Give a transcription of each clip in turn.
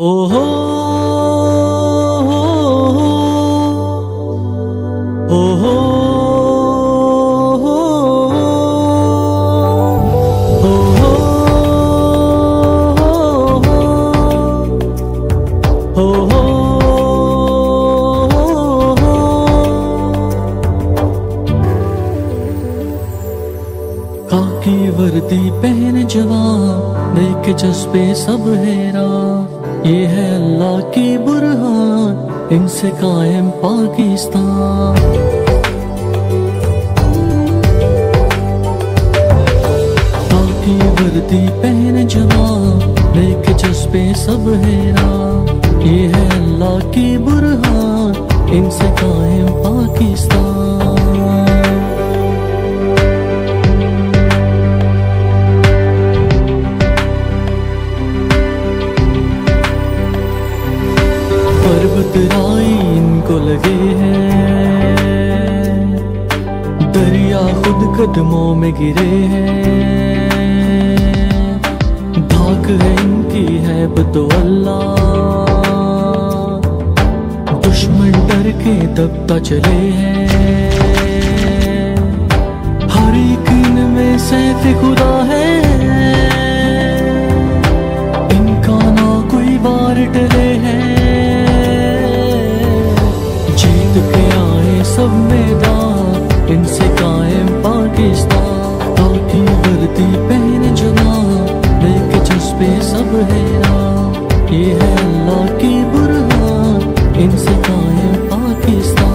ओहो ओहो काकी वर्दी पहन जवान देख जज्बे सब हैरा। ये है अल्लाह की बुरहान इनसे कायम पाकिस्तान। काकी वर्दी पहन जवान देख जज्बे सब हैरा। ये है अल्लाह की बुरहान इनसे कायम पाकिस्तान। पर्वत राई इनको लगे हैं, दरिया खुद कदमों में गिरे हैं। धाक है इनकी है बतो अल्लाह, दुश्मन डर के दबता चले हैं। हर एक इनमें सैफ खुदा है, इनका ना कोई वार टले है। के आए सब मैदान इनसे कायम पाकिस्तान। काकी वर्दी पहन जवान देख जज्बे सब हैरा। ये है अल्लाह की बुरहान इनसे कायम पाकिस्तान।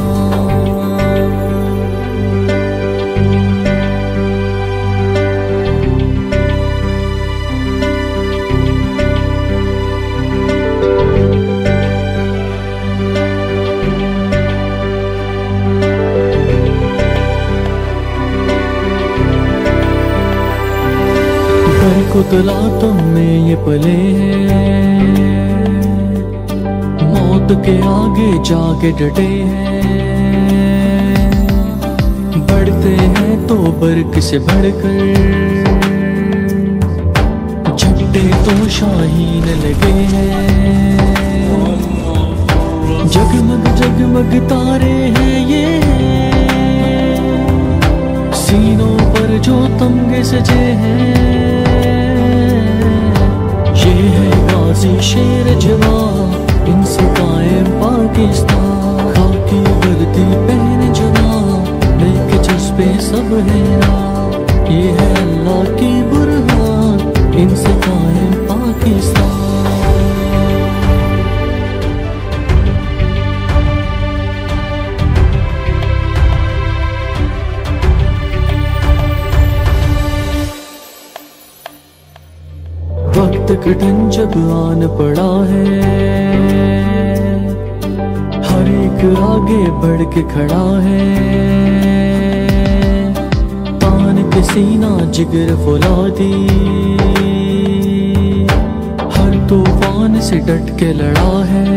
कुतला तुम में ये पले हैं, मौत के आगे जाके डटे हैं। बढ़ते हैं तो बर्क से बढ़कर, झंडे तो शाहीन लगे हैं। जगमग जगमग तारे हैं ये, सीनों पर जो तमगे सजे हैं। ये है गाजी शेर जवान इनसे कायम पाकिस्तान। खाकी वर्दी पहन जवान देख जज्बे सब हैरा। ये है अल्लाह की बुरहान इनसे कायम पाकिस्तान। वक्त कठिन जब आन पड़ा है, हर एक आगे बढ़ के खड़ा है। तान के सीना जिगर फुलादी, हर तूफान से डट के लड़ा है।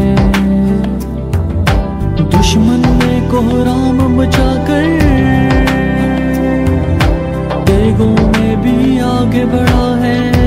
दुश्मन ने कोहराम मचाकर देगों में भी आगे बढ़ा है।